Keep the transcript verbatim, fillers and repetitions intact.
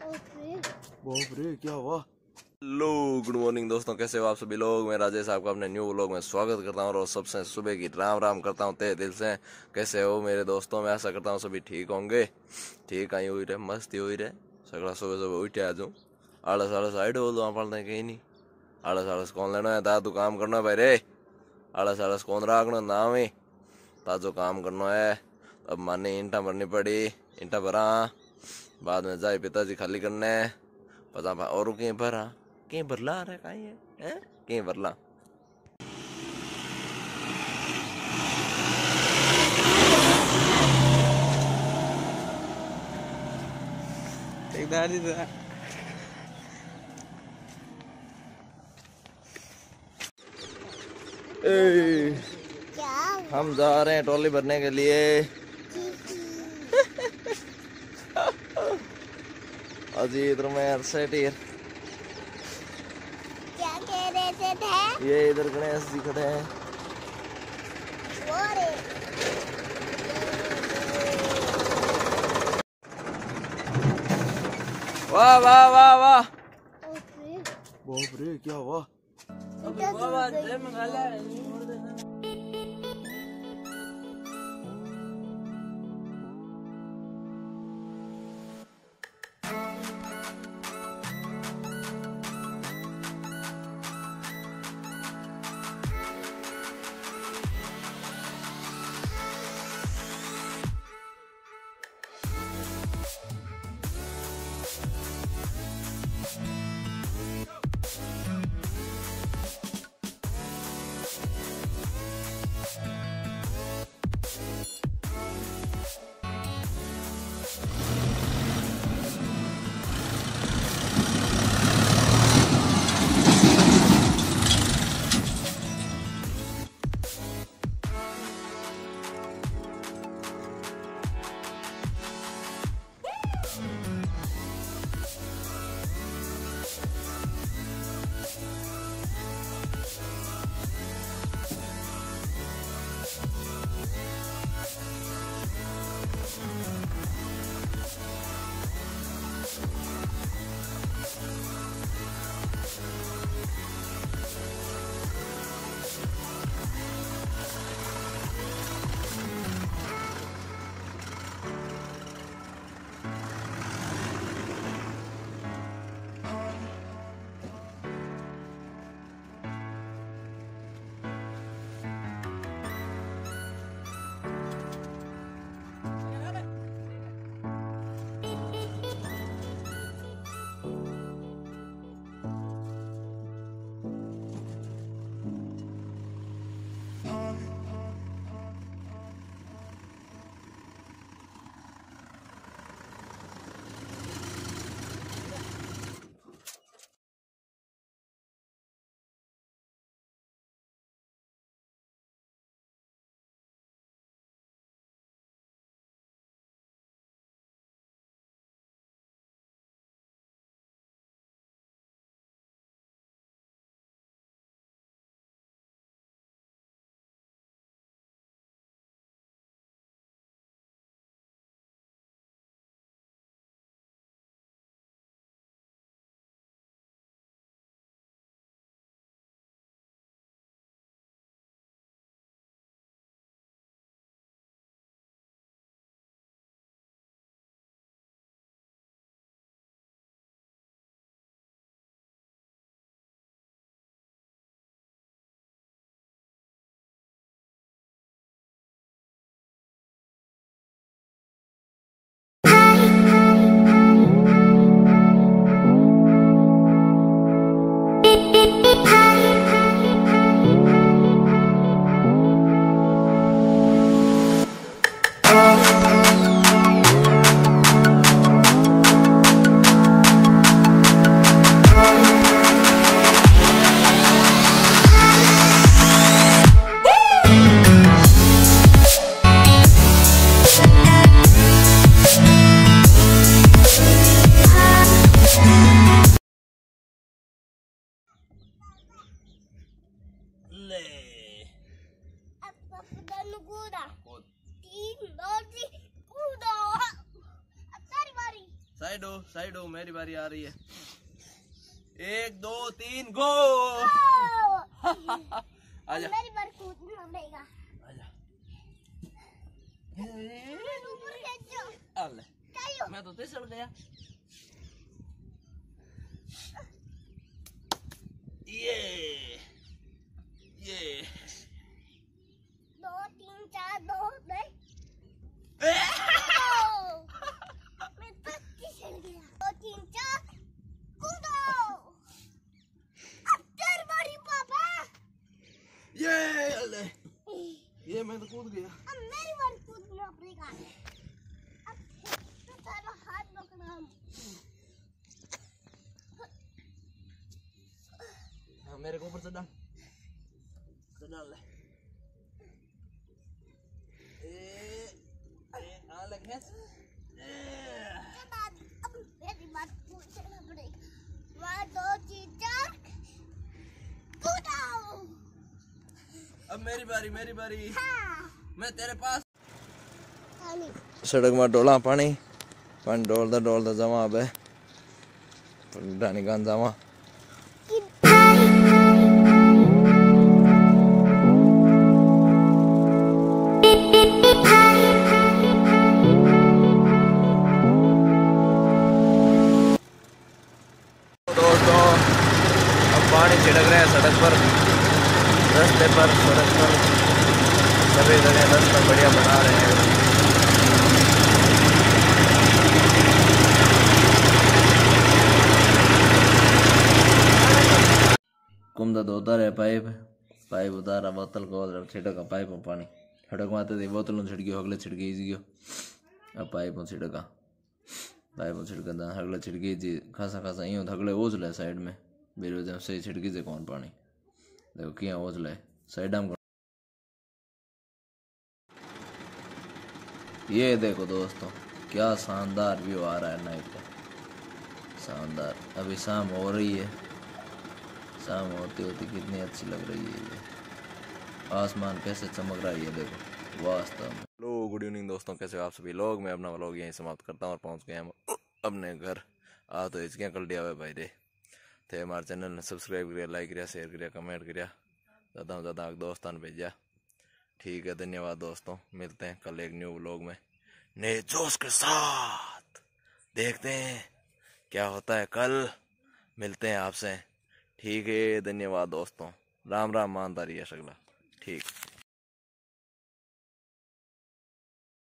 बाप रे क्या हुआ? लो गुड मॉर्निंग दोस्तों, कैसे हो आप सभी लोग। मैं राजेश आपका अपने न्यू व्लॉग में स्वागत करता हूँ और सबसे सुबह की राम राम करता हूँ तहे दिल से। कैसे हो मेरे दोस्तों, मैं आशा करता हूँ सभी ठीक होंगे। ठीक आई हुई रहे, मस्ती हुई रहे। सगड़ा सुबह सुबह उठे आज हूँ। आलस आलस आइड बोलो आप कहीं नहीं। आलस आलस कौन लेना है, दादू काम करना है भाई रे। आलस आलस कौन राखना नाम ही, ताजो काम करना है। अब माने ईंटा भरनी पड़ी, ईंटा भरा, बाद में जाए पिताजी खाली करने पता और कहीं भरा कहीं भरला रहा कहीं है, है? कहीं भरला ए, हम जा रहे हैं ट्रॉली भरने के लिए। अजीत रुमेर सेठियर क्या कह रहे थे? ये इधर गणेश जी खड़े हैं। वाह वाह वाह वाह, बाप रे क्या हुआ? मेरी बारी आ रही है। एक दो तीन गो। आजा मेरी बार कूदना पड़ेगा। आजा ऊपर खींचो। अल्ले मैं तो फिसल गया। ये ये दो तीन चार दो नहीं मैं तो फिसल गया। दो तीन चार कूदो। अब तेरी बारी पापा। ये अल्ले ये मैं तो कूद गया। अब मेरी बारी कूदना पड़ेगा। अब तो तारा हाथ पकड़ा। हाँ मेरे को ऊपर से डाल से डाल ले। ए ए आ लग है। अब मेरी बात कूदना पड़ेगा। वन दो तीन चार कूदो। अब मेरी बारी मेरी बारी। हाँ मैं तेरे पास। पानी सड़क में डोला पानी पानी डोलता डोलता जमा अब डानी गान जमा। दोस्तों अब पानी छिड़क रहे हैं सड़क पर, रास्ते पर, सड़क पर सभी जगह रास्ता बढ़िया बना रहे हैं। कुमदा धोता रहे पाइप पाइप उतारा बोतल को छिड़का पाइप में पानी छिड़क माते थे बोतल में छिड़की अगले छिड़की गयो। अब पाइप में छिड़का पाइप में छिड़का अगले छिड़की जी खासा खासा यूँ थगले ओझल है साइड में मेरे वजह से छिड़की से कौन पानी देखो क्या ओझल है साइड में। ये देखो दोस्तों क्या शानदार व्यू आ रहा है नाइट का, शानदार। अभी शाम हो रही है, शाम होती होती कितनी अच्छी लग रही है ये आसमान कैसे चमक रहा है ये देखो वास्तव में। हेलो गुड इवनिंग दोस्तों, कैसे हो आप सभी लोग। मैं अपना व्लॉग यहीं समाप्त करता हूँ और पहुँच गए हम अपने घर। आ तो इसके कल दिया हुआ भाई रे थे हमारे चैनल ने सब्सक्राइब करिया, लाइक करिया, शेयर करिया, कमेंट करिया, ज़्यादा से ज़्यादा दोस्तान भेजा। ठीक है, धन्यवाद दोस्तों। मिलते हैं कल एक न्यू व्लॉग में नए जोश के साथ। देखते हैं क्या होता है कल, मिलते हैं आपसे। ठीक है, धन्यवाद दोस्तों। राम राम मानता रहिए सगला। ठीक।